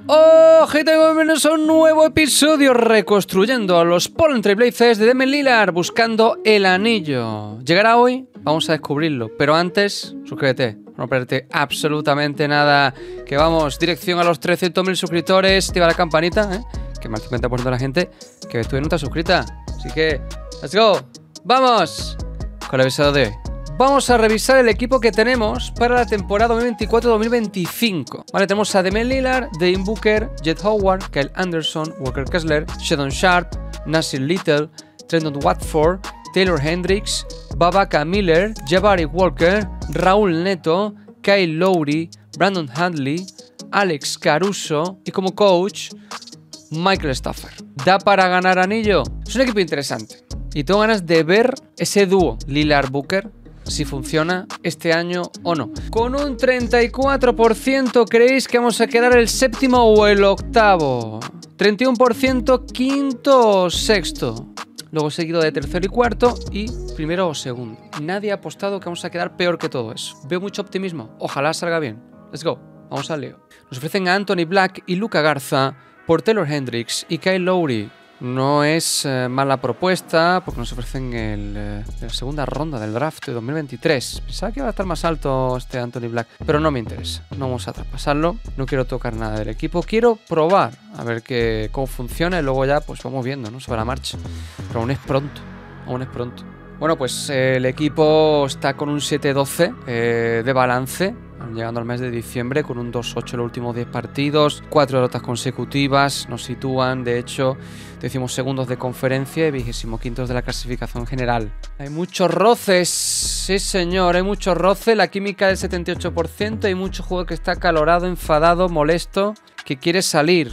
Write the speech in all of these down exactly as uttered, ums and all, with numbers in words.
¡Oh, gente! Bienvenidos a un nuevo episodio reconstruyendo a los Portland Trail Blazers de Damian Lillard buscando el anillo. ¿Llegará hoy? Vamos a descubrirlo, pero antes, suscríbete, no perderte absolutamente nada. Que vamos, dirección a los trescientos mil suscriptores, activa la campanita, ¿eh? Que más del cincuenta por ciento de la gente que estuve no está suscrita. Así que, ¡let's go! ¡Vamos! Con el episodio de hoy. Vamos a revisar el equipo que tenemos para la temporada dos mil veinticuatro dos mil veinticinco. Vale, tenemos a Damian Lillard, Devin Booker, Jet Howard, Kyle Anderson, Walker Kessler, Sheldon Sharp, Nasir Little, Trendon Watford, Taylor Hendricks, Babaka Miller, Jabari Walker, Raúl Neto, Kyle Lowry, Brandon Handley, Alex Caruso y como coach, Michael Stafford. ¿Da para ganar anillo? Es un equipo interesante y tengo ganas de ver ese dúo Lillard-Booker si funciona este año o no. Con un treinta y cuatro por ciento creéis que vamos a quedar el séptimo o el octavo. treinta y uno por ciento quinto o sexto. Luego seguido de tercero y cuarto y primero o segundo. Nadie ha apostado que vamos a quedar peor que todo eso. Veo mucho optimismo. Ojalá salga bien. Let's go. Vamos al lío. Nos ofrecen a Anthony Black y Luka Garza por Taylor Hendricks y Kyle Lowry. No es eh, mala propuesta porque nos ofrecen el, eh, la segunda ronda del draft de dos mil veintitrés. Pensaba que iba a estar más alto este Anthony Black, pero no me interesa. No vamos a traspasarlo. No quiero tocar nada del equipo. Quiero probar a ver que, cómo funciona y luego ya pues vamos viendo, ¿no? Sobre la marcha. Pero aún es pronto. Aún es pronto. Bueno, pues eh, el equipo está con un siete doce eh, de balance. Llegando al mes de diciembre con un dos ocho en los últimos diez partidos, cuatro derrotas consecutivas, nos sitúan de hecho decimos segundos de conferencia y vigésimo quintos de la clasificación general. Hay muchos roces, sí señor, hay muchos roces, la química del setenta y ocho por ciento, hay mucho jugador que está acalorado, enfadado, molesto, que quiere salir.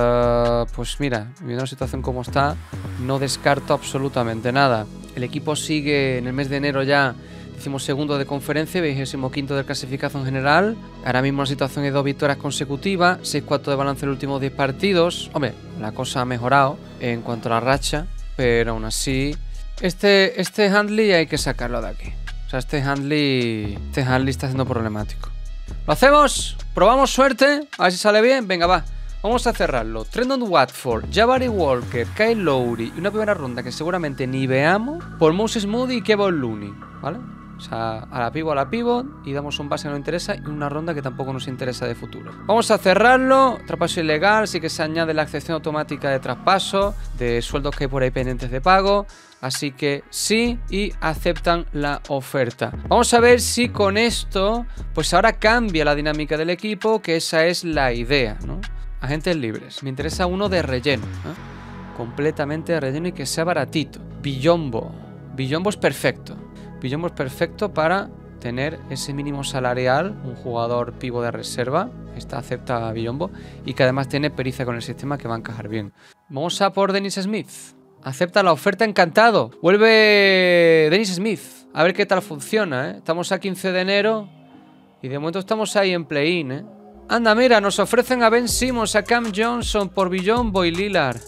Uh, pues mira, viendo la situación como está, no descarto absolutamente nada. El equipo sigue en el mes de enero ya. Hicimos segundo de conferencia, vigésimo quinto de clasificación general. Ahora mismo la situación es dos victorias consecutivas, seis cuatro de balance en los últimos diez partidos. Hombre, la cosa ha mejorado en cuanto a la racha, pero aún así Este, este Handley hay que sacarlo de aquí. O sea, este Handley, este Handley está siendo problemático. ¿Lo hacemos? ¿Probamos suerte? A ver si sale bien. Venga, va. Vamos a cerrarlo. Trendon Watford, Jabari Walker, Kyle Lowry y una primera ronda que seguramente ni veamos por Moses Moody y Kevon Looney, ¿vale? O sea, a la pivot, a la pivot y damos un base que no nos interesa y una ronda que tampoco nos interesa de futuro. Vamos a cerrarlo. Traspaso ilegal, sí que se añade la excepción automática de traspaso de sueldos que hay por ahí pendientes de pago. Así que sí, y aceptan la oferta. Vamos a ver si con esto pues ahora cambia la dinámica del equipo, que esa es la idea, ¿no? Agentes libres. Me interesa uno de relleno, ¿eh? Completamente de relleno y que sea baratito. Billombo. Billombo es perfecto. Billombo es perfecto para tener ese mínimo salarial, un jugador pivo de reserva, esta acepta a Billombo, y que además tiene pericia con el sistema que va a encajar bien. Vamos a por Dennis Smith. Acepta la oferta, encantado. Vuelve Dennis Smith. A ver qué tal funciona, ¿eh? Estamos a quince de enero y de momento estamos ahí en play-in, ¿eh? Anda, mira, nos ofrecen a Ben Simmons, a Cam Johnson por Billombo y Lillard.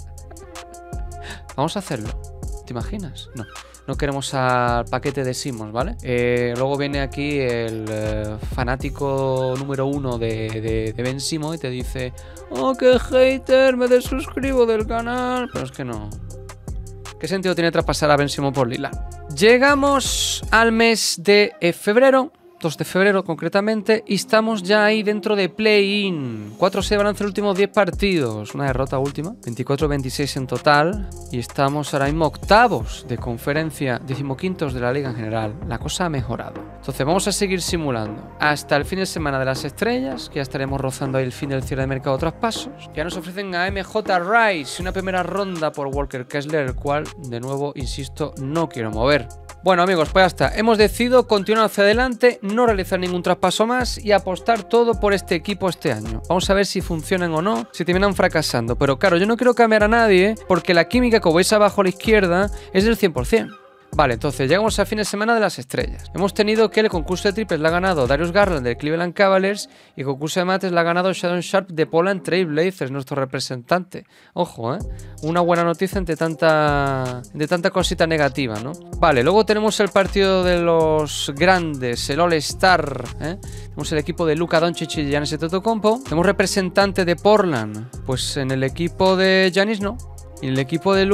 Vamos a hacerlo. ¿Te imaginas? No. No queremos al paquete de Simmons, ¿vale? Eh, luego viene aquí el eh, fanático número uno de, de, de Ben Simmons y te dice: oh, qué hater, me desuscribo del canal. Pero es que no. ¿Qué sentido tiene traspasar a Ben Simmons por Lillard? Llegamos al mes de eh, febrero. dos de febrero concretamente, y estamos ya ahí dentro de play-in. cuatro seis balance en los últimos diez partidos, una derrota última, veinticuatro veintiséis en total, y estamos ahora mismo octavos de conferencia, decimoquintos de la liga en general. La cosa ha mejorado. Entonces vamos a seguir simulando hasta el fin de semana de las estrellas, que ya estaremos rozando ahí el fin del cierre de mercado de traspasos. Ya nos ofrecen a M J Rice una primera ronda por Walker Kessler, el cual, de nuevo, insisto, no quiero mover. Bueno amigos, pues ya está, hemos decidido continuar hacia adelante, no realizar ningún traspaso más y apostar todo por este equipo este año. Vamos a ver si funcionan o no, si terminan fracasando. Pero claro, yo no quiero cambiar a nadie porque la química, como veis abajo a la izquierda, es del cien por cien. Vale, entonces llegamos al fin de semana de las estrellas. Hemos tenido que el concurso de triples la ha ganado Darius Garland de Cleveland Cavaliers y el concurso de mates la ha ganado Shaedon Sharpe de Portland Trail Blazers, nuestro representante. Ojo, ¿eh? Una buena noticia entre tanta, entre tanta cosita negativa, ¿no? Vale, luego tenemos el partido de los grandes, el All-Star, ¿eh? Tenemos el equipo de Luka Doncic y Giannis Antetokounmpo. Tenemos representante de Portland, pues en el equipo de Giannis no. Y en el equipo de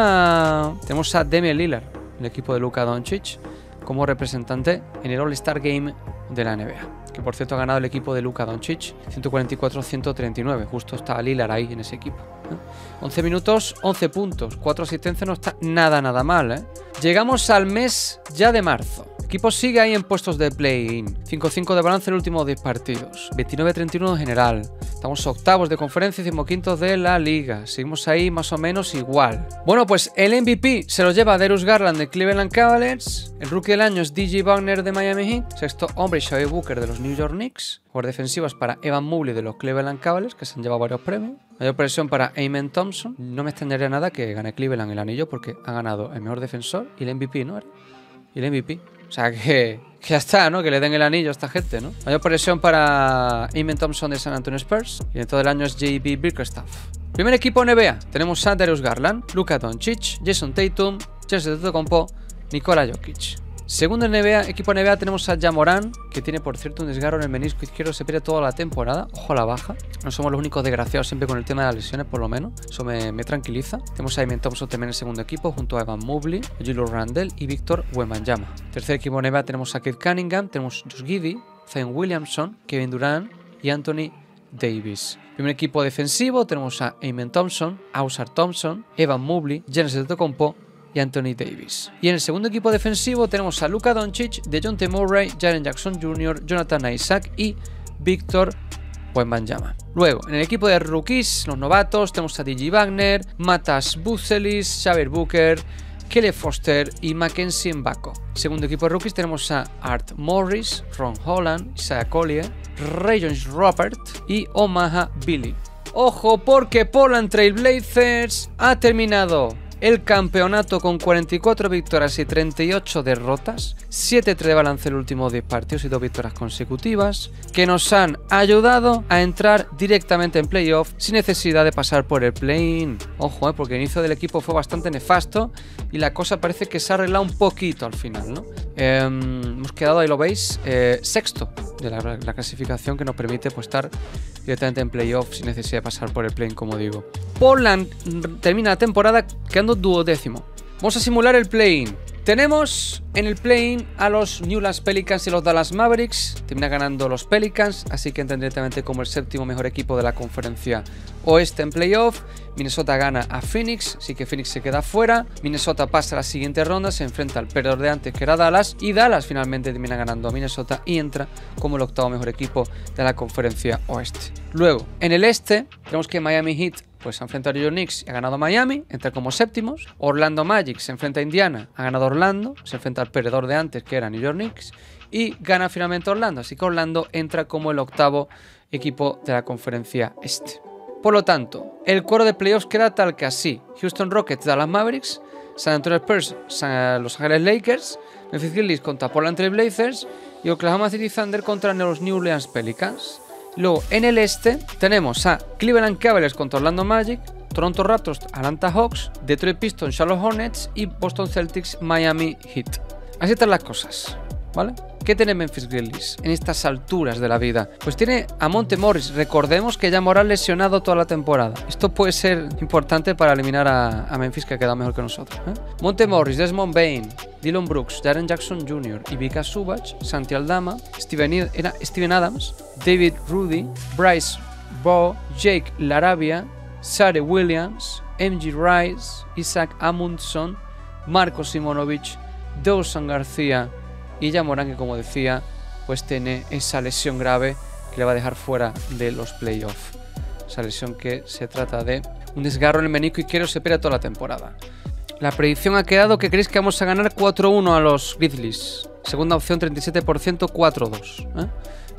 Luka tenemos a Damian Lillard, el equipo de Luka Doncic, como representante en el All-Star Game de la N B A. Que por cierto ha ganado el equipo de Luka Doncic ciento cuarenta y cuatro a ciento treinta y nueve. Justo está Lillard ahí en ese equipo, ¿eh? once minutos, once puntos, cuatro asistencias, no está nada, nada mal, ¿eh? Llegamos al mes ya de marzo. El equipo sigue ahí en puestos de play-in. cinco cinco de balance en los últimos diez partidos. veintinueve a treinta y uno en general. Estamos octavos de conferencia y decimoquintos de la liga. Seguimos ahí más o menos igual. Bueno, pues el M V P se lo lleva Darius Garland de Cleveland Cavaliers. El rookie del año es D J Wagner de Miami Heat. Sexto hombre, Xavier Booker de los New York Knicks. Jugadores defensivas para Evan Mobley de los Cleveland Cavaliers, que se han llevado varios premios. Mayor presión para Amen Thompson. No me extendería nada que gane Cleveland el anillo porque ha ganado el mejor defensor y el M V P, ¿no? Y el M V P. O sea que, que ya está, ¿no? Que le den el anillo a esta gente, ¿no? Mayor presión para Amen Thompson de San Antonio Spurs. Y en todo el año es J B Bickerstaff. Primer equipo N B A. Tenemos a Darius Garland, Luka Doncic, Jason Tatum, Giannis Antetokounmpo, Nikola Jokic. Segundo N B A, equipo N B A, tenemos a Ja Morant, que tiene por cierto un desgarro en el menisco izquierdo, se pierde toda la temporada. Ojo a la baja. No somos los únicos desgraciados siempre con el tema de las lesiones, por lo menos. Eso me, me tranquiliza. Tenemos a Amen Thompson también en el segundo equipo, junto a Evan Mobley, Julius Randle y Victor Wembanyama. Tercer equipo N B A, tenemos a Cade Cunningham, tenemos Josh Giddey, Zion Williamson, Kevin Durant y Anthony Davis. Primer equipo defensivo, tenemos a Amen Thompson, Ausar Thompson, Evan Mobley, Giannis Antetokounmpo y Anthony Davis. Y en el segundo equipo defensivo tenemos a Luka Doncic, DeJounte Murray, Jaren Jackson junior, Jonathan Isaac y Victor Wembanyama. Luego, en el equipo de rookies, los novatos, tenemos a D J Wagner, Matas Buzelis, Xavier Booker, Kelly Foster y Mackenzie Mbako. Segundo equipo de rookies tenemos a Art Morris, Ron Holland, Isaiah Collier, Rajon Roberts y Omaha Billy. Ojo, porque Portland Trail Blazers ha terminado el campeonato con cuarenta y cuatro victorias y treinta y ocho derrotas, siete tres de balance en los últimos diez partidos y dos victorias consecutivas, que nos han ayudado a entrar directamente en playoff sin necesidad de pasar por el play-in. Ojo, eh, porque el inicio del equipo fue bastante nefasto y la cosa parece que se ha arreglado un poquito al final, ¿no? Eh, hemos quedado, ahí lo veis, eh, sexto de la, la clasificación, que nos permite pues estar directamente en playoff sin necesidad de pasar por el play-in, como digo. Portland termina la temporada quedando duodécimo. Vamos a simular el play-in. Tenemos en el play-in a los New Orleans Pelicans y los Dallas Mavericks. Termina ganando los Pelicans, así que entran directamente como el séptimo mejor equipo de la conferencia oeste en playoff. Minnesota gana a Phoenix, así que Phoenix se queda fuera. Minnesota pasa a la siguiente ronda, se enfrenta al perdedor de antes, que era Dallas, y Dallas finalmente termina ganando a Minnesota y entra como el octavo mejor equipo de la conferencia oeste. Luego, en el este, tenemos que Miami Heat pues se enfrenta a New York Knicks y ha ganado a Miami, entra como séptimos. Orlando Magic se enfrenta a Indiana, ha ganado a Orlando, se enfrenta al perdedor de antes, que era New York Knicks, y gana finalmente Orlando, así que Orlando entra como el octavo equipo de la conferencia este. Por lo tanto, el cuadro de playoffs queda tal que así: Houston Rockets, Dallas Mavericks, San Antonio Spurs, San Los Ángeles Lakers, Memphis Grizzlies contra Portland Trail Blazers y Oklahoma City Thunder contra los New Orleans Pelicans. Luego, en el este, tenemos a Cleveland Cavaliers contra Orlando Magic, Toronto Raptors, Atlanta Hawks, Detroit Pistons, Charlotte Hornets y Boston Celtics, Miami Heat. Así están las cosas, ¿vale? ¿Qué tiene Memphis Grizzlies en estas alturas de la vida? Pues tiene a Monte Morris. Recordemos que ya Morán lesionado toda la temporada. Esto puede ser importante para eliminar a, a Memphis, que ha quedado mejor que nosotros, ¿eh? Monte Morris, Desmond Bane, Dillon Brooks, Jaren Jackson junior y Vika Zubac, Santi Aldama, Steven, Steven Adams, David Rudy, Bryce Bowe, Jake LaRavia, Sare Williams, M G Rice, Isaac Amundson, Marco Simonovic, Dawson García y Ja Morant, que como decía, pues tiene esa lesión grave que le va a dejar fuera de los playoffs. Esa lesión que se trata de un desgarro en el menisco izquierdo, se pierde toda la temporada. La predicción ha quedado que creéis que vamos a ganar cuatro uno a los Grizzlies. Segunda opción treinta y siete por ciento, cuatro dos. ¿eh?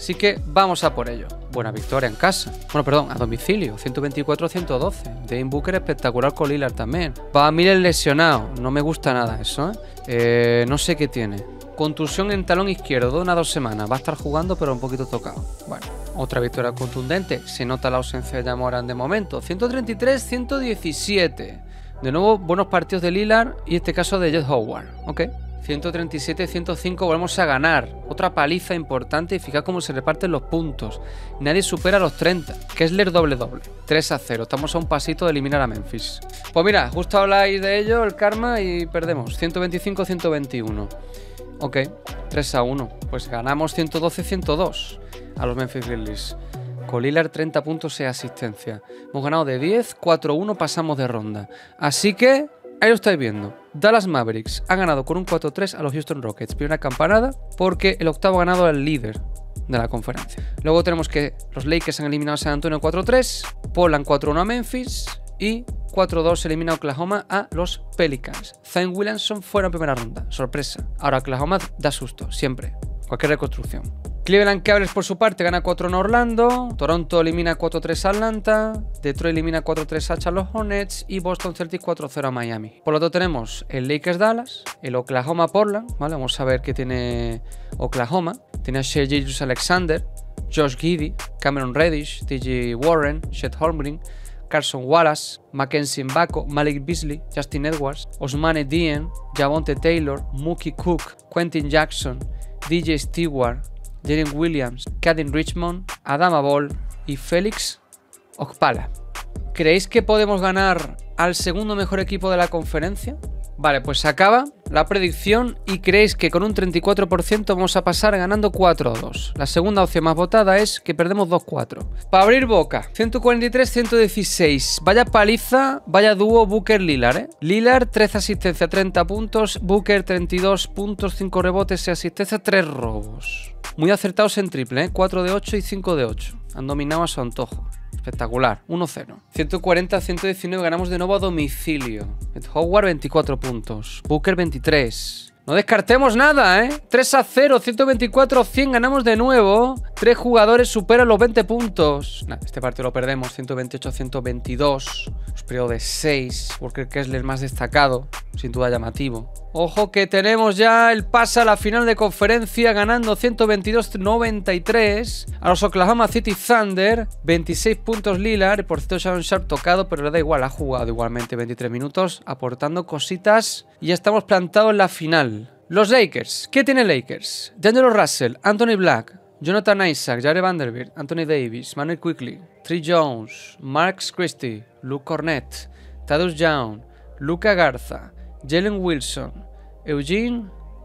Así que vamos a por ello. Buena victoria en casa. Bueno, perdón, a domicilio. ciento veinticuatro a ciento doce. Devin Booker espectacular con Lillard también. Va Miller lesionado. No me gusta nada eso, ¿eh? Eh, no sé qué tiene. Contusión en talón izquierdo de una a dos semanas. Va a estar jugando, pero un poquito tocado. Bueno, otra victoria contundente. Se nota la ausencia de Ja Morant de momento. ciento treinta y tres a ciento diecisiete. De nuevo, buenos partidos de Lillard y este caso de Jett Howard. Ok. ciento treinta y siete a ciento cinco, volvemos a ganar. Otra paliza importante y fíjate cómo se reparten los puntos. Nadie supera los treinta. Kessler doble doble. tres a cero. Estamos a un pasito de eliminar a Memphis. Pues mira, justo habláis de ello, el karma, y perdemos. ciento veinticinco a ciento veintiuno. Ok, tres a uno. Pues ganamos ciento doce a ciento dos a los Memphis Grizzlies. Con Lillard treinta puntos y asistencia. Hemos ganado de diez, cuatro a uno, pasamos de ronda. Así que ahí lo estáis viendo. Dallas Mavericks ha ganado con un cuatro a tres a los Houston Rockets. Primera campanada porque el octavo ganado es el líder de la conferencia. Luego tenemos que los Lakers han eliminado a San Antonio cuatro a tres, Portland cuatro a uno a Memphis y cuatro a dos elimina a Oklahoma a los Pelicans. Zion Williamson fuera en primera ronda. Sorpresa. Ahora Oklahoma da susto, siempre. Cualquier reconstrucción. Cleveland Cavaliers por su parte gana cuatro a uno a Orlando, Toronto elimina cuatro a tres a Atlanta, Detroit elimina cuatro a tres a Charlotte Hornets y Boston Celtics cuatro a cero a Miami. Por lo tanto tenemos el Lakers Dallas, el Oklahoma Portland, ¿vale? Vamos a ver qué tiene Oklahoma. Tiene a Shai Gilgeous-Alexander, Josh Giddey, Cameron Reddish, T J Warren, Chet Holmgren, Carson Wallace, Mackenzie Mbako, Malik Beasley, Justin Edwards, Ousmane Dieng, Javonte Taylor, Mookie Cook, Quentin Jackson, D J Stewart, Jalen Williams, Caden Richmond, Adama Ball y Félix Okpala. ¿Creéis que podemos ganar al segundo mejor equipo de la conferencia? Vale, pues se acaba la predicción y creéis que con un treinta y cuatro por ciento vamos a pasar ganando cuatro a dos. La segunda opción más votada es que perdemos dos a cuatro. Para abrir boca, ciento cuarenta y tres a ciento dieciséis. Vaya paliza, vaya dúo Booker-Lillard, ¿eh? Lillard, trece asistencias, treinta puntos. Booker, treinta y dos puntos, cinco rebotes y asistencia, tres robos. Muy acertados en triple, ¿eh? cuatro de ocho y cinco de ocho. Han dominado a su antojo. Espectacular, uno cero. ciento cuarenta a ciento diecinueve, ganamos de nuevo a domicilio. Jett Howard, veinticuatro puntos. Booker, veintitrés. No descartemos nada, ¿eh? tres a cero, ciento veinticuatro a cien, ganamos de nuevo. Tres jugadores superan los veinte puntos. Nah, este partido lo perdemos, ciento veintiocho a ciento veintidós. Los periodos de seis. Walker Kessler más destacado, sin duda llamativo. Ojo que tenemos ya el pase a la final de conferencia, ganando ciento veintidós a noventa y tres a los Oklahoma City Thunder. veintiséis puntos Lillard. Por cierto, Sharon Sharp tocado, pero le da igual, ha jugado igualmente veintitrés minutos, aportando cositas. Y ya estamos plantados en la final. Los Lakers. ¿Qué tiene Lakers? D'Angelo Russell, Anthony Black, Jonathan Isaac, Jared Vanderbilt, Anthony Davis, Manuel Quickley, Trey Jones, Marcus Christie, Luke Cornett, Thaddeus Young, Luka Garza, Jalen Wilson, Eugene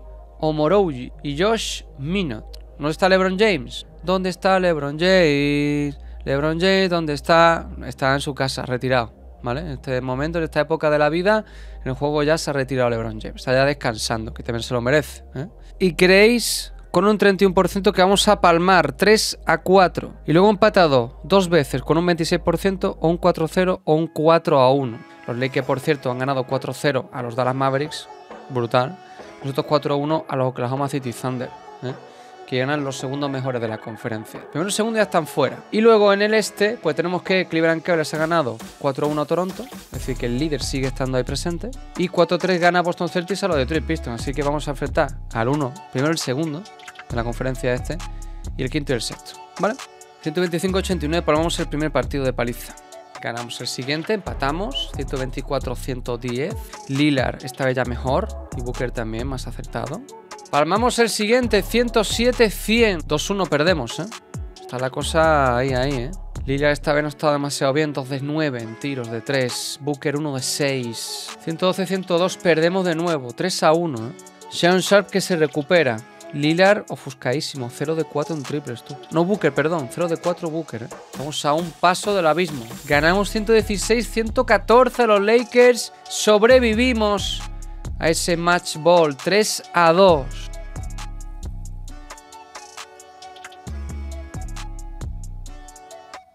Omorouji y Josh Minott. ¿Dónde está LeBron James? ¿Dónde está LeBron James? LeBron James, ¿dónde está? Está en su casa, retirado, ¿vale? En este momento, en esta época de la vida, en el juego ya se ha retirado LeBron James. Está ya descansando, que también se lo merece, ¿eh? ¿Y creéis con un treinta y uno por ciento que vamos a palmar tres a cuatro? Y luego empatado dos veces con un veintiséis por ciento o un cuatro a cero o un cuatro a uno. Los Lakers, por cierto, han ganado cuatro a cero a los Dallas Mavericks. Brutal. Nosotros cuatro a uno a los Oklahoma City Thunder, ¿eh? Que ganan los segundos mejores de la conferencia. Primero y segundo ya están fuera. Y luego en el este, pues tenemos que Cleveland Cavaliers ha ganado cuatro a uno a Toronto. Es decir, que el líder sigue estando ahí presente. Y cuatro a tres gana Boston Celtics a los Detroit Pistons. Así que vamos a enfrentar al uno, primero el segundo de la conferencia este, y el quinto y el sexto, ¿vale? ciento veinticinco a ochenta y nueve, palmamos el primer partido de paliza. Ganamos el siguiente, empatamos, ciento veinticuatro a ciento diez. Lillard esta vez ya mejor, y Booker también más acertado. Palmamos el siguiente, ciento siete a cien. dos a uno perdemos, ¿eh? Está la cosa ahí, ahí, ¿eh? Lillard esta vez no está demasiado bien, dos de nueve en tiros de tres. Booker uno de seis. ciento doce a ciento dos, perdemos de nuevo, tres a uno, ¿eh? Sharon Sharp que se recupera. Lillard ofuscadísimo, cero de cuatro en triples, tú. No, Booker, perdón, cero de cuatro Booker, ¿eh? Vamos a un paso del abismo. Ganamos ciento dieciséis a ciento catorce a los Lakers. Sobrevivimos a ese match ball, tres a dos.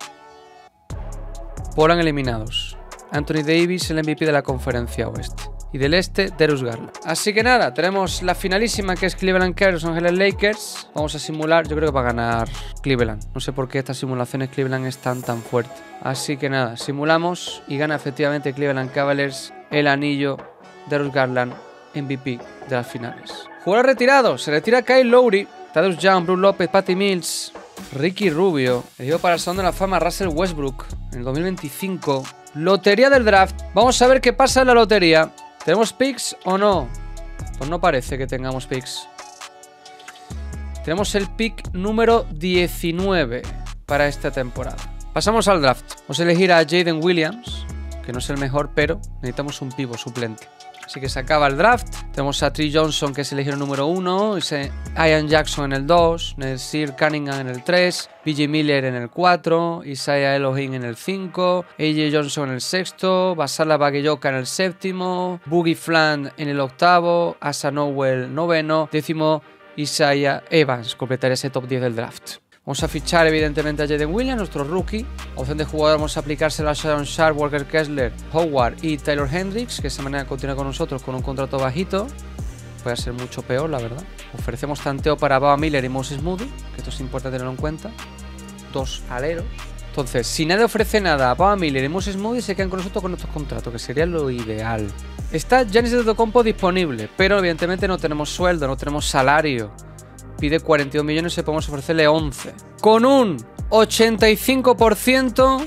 Portland eliminados. Anthony Davis, el M V P de la conferencia oeste. Y del este, Darius Garland. Así que nada, tenemos la finalísima que es Cleveland Cavaliers, Los Ángeles Lakers. Vamos a simular, yo creo que va a ganar Cleveland. No sé por qué estas simulaciones Cleveland están tan fuertes. Así que nada, simulamos y gana efectivamente Cleveland Cavaliers el anillo de Darius Garland, M V P de las finales. Jugadores retirados, se retira Kyle Lowry, Thaddeus Young, Brook López, Patty Mills, Ricky Rubio. Elegido para el Salón de la Fama Russell Westbrook en el dos mil veinticinco. Lotería del draft. Vamos a ver qué pasa en la lotería. ¿Tenemos picks o no? Pues no parece que tengamos picks. Tenemos el pick número diecinueve para esta temporada. Pasamos al draft. Vamos a elegir a Jaden Williams, que no es el mejor, pero necesitamos un pivot suplente. Así que se acaba el draft. Tenemos a Trey Johnson, que es el elegido número uno. Ian Jackson en el dos. Nasir Cunningham en el tres. B J Miller en el cuatro. Isaiah Elohim en el cinco. A J Johnson en el sexto. Basala Bagueyoka en el séptimo. Boogie Flan en el octavo. Asa Nowell noveno. Décimo Isaiah Evans. Completaría ese top diez del draft. Vamos a fichar evidentemente a Jaden Williams, nuestro rookie. Opción de jugador vamos a aplicársela a Sharon Sharp, Walker Kessler, Howard y Taylor Hendricks, que de esa manera continúa con nosotros con un contrato bajito. Puede ser mucho peor, la verdad. Ofrecemos tanteo para Baba Miller y Moses Moody, que esto es importante tenerlo en cuenta. Dos aleros. Entonces, si nadie ofrece nada a Baba Miller y Moses Moody, se quedan con nosotros con nuestros contratos, que sería lo ideal. Está Giannis Antetokounmpo disponible, pero evidentemente no tenemos sueldo, no tenemos salario. Pide cuarenta y dos millones y podemos ofrecerle once. Con un ochenta y cinco por ciento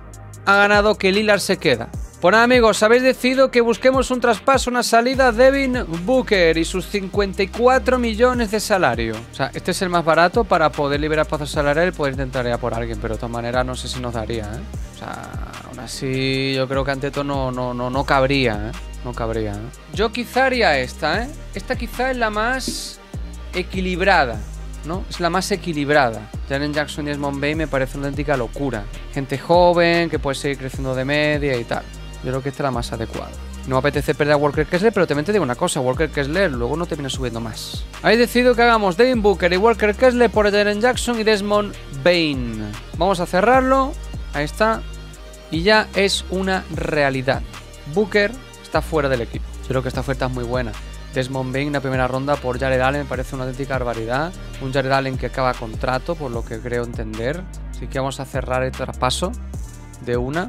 ha ganado que Lillard se queda. Pues nada, amigos, habéis decidido que busquemos un traspaso, una salida. Devin Booker y sus cincuenta y cuatro millones de salario. O sea, este es el más barato para poder liberar espacio salarial y poder intentar ir a por alguien, pero de todas maneras no sé si nos daría, ¿eh? O sea, aún así yo creo que ante todo no, no, no, no cabría, ¿eh? No cabría, ¿eh? Yo quizá haría esta, ¿eh? Esta quizá es la más equilibrada, ¿no? Es la más equilibrada. Jaren Jackson y Desmond Bane me parece una auténtica locura. Gente joven que puede seguir creciendo de media y tal. Yo creo que esta es la más adecuada. No me apetece perder a Walker Kessler, pero también te digo una cosa, Walker Kessler luego no termina subiendo más. Habéis decidido que hagamos Devin Booker y Walker Kessler por Jaren Jackson y Desmond Bane. Vamos a cerrarlo. Ahí está. Y ya es una realidad. Booker está fuera del equipo. Yo creo que esta oferta es muy buena. Desmond Bane, la primera ronda por Jared Allen, me parece una auténtica barbaridad. Un Jared Allen que acaba contrato, por lo que creo entender. Así que vamos a cerrar el traspaso de una.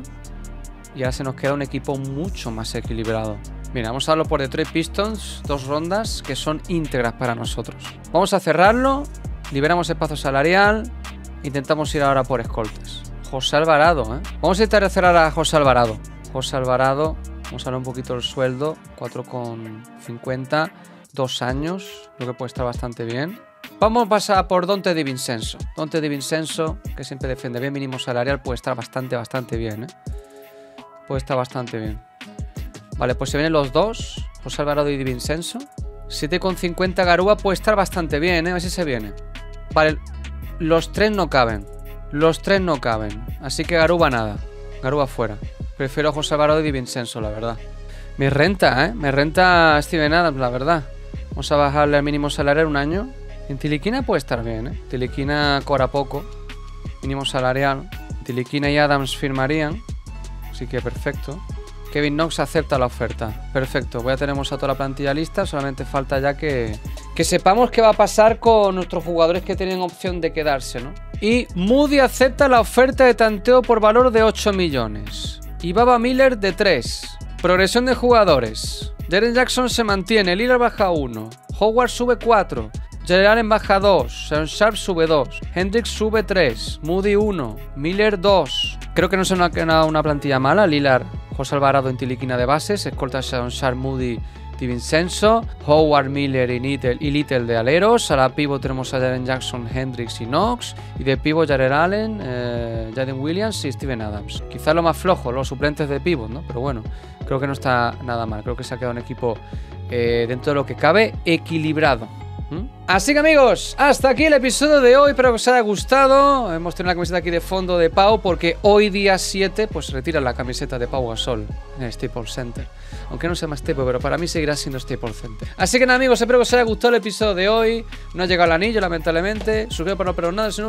Y ahora se nos queda un equipo mucho más equilibrado. Mira, vamos a darlo por Detroit Pistons. Dos rondas que son íntegras para nosotros. Vamos a cerrarlo. Liberamos espacio salarial. Intentamos ir ahora por escoltas. José Alvarado, ¿eh? Vamos a intentar cerrar a José Alvarado. José Alvarado. Vamos a hablar un poquito del sueldo, cuatro con cincuenta, dos años, lo que puede estar bastante bien. Vamos a pasar por Donte DiVincenzo. Donte DiVincenzo, que siempre defiende bien, mínimo salarial, puede estar bastante, bastante bien, ¿eh? Puede estar bastante bien. Vale, pues se vienen los dos, José Alvarado y DiVincenzo. siete con cincuenta Garuba puede estar bastante bien, ¿eh? A ver si se viene. Vale, los tres no caben. Los tres no caben. Así que Garuba nada. Garuba fuera. Prefiero a José Alvarado y DiVincenzo, la verdad. Me renta, ¿eh? Me renta Steven Adams, la verdad. Vamos a bajarle al mínimo salarial un año. En Tiliquina puede estar bien, ¿eh? Tiliquina cobra poco. Mínimo salarial. Tiliquina y Adams firmarían. Así que perfecto. Kevin Knox acepta la oferta. Perfecto. Pues ya tenemos a toda la plantilla lista. Solamente falta ya que... que sepamos qué va a pasar con nuestros jugadores que tienen opción de quedarse, ¿no? Y Moody acepta la oferta de tanteo por valor de ocho millones. Y Baba Miller de tres. Progresión de jugadores. Jaren Jackson se mantiene. Lillard baja uno. Howard sube cuatro. Jared Allen baja dos. Sharon Sharp sube dos. Hendricks sube tres. Moody uno. Miller dos. Creo que no se nos ha quedado una plantilla mala. Lillard, José Alvarado en Tiliquina de bases. Escolta Sharon Sharp, Moody, DiVincenzo. Howard, Miller y Little, y Little de aleros. A la pivot tenemos a Jaren Jackson, Hendricks y Knox. Y de pivot Jared Allen, eh, Jaden Williams y Steven Adams. Quizás lo más flojo, los suplentes de pivot, ¿no? Pero bueno, creo que no está nada mal. Creo que se ha quedado un equipo eh, dentro de lo que cabe equilibrado. ¿Mm? Así que amigos, hasta aquí el episodio de hoy. Espero que os haya gustado. Hemos tenido la camiseta aquí de fondo de Pau, porque hoy día siete pues retiran la camiseta de Pau Gasol en el Staples Center. Aunque no se llama Staples, pero para mí seguirá siendo Staples Center. Así que nada amigos, espero que os haya gustado el episodio de hoy. No ha llegado el anillo lamentablemente. Suscríbete para no perder nada.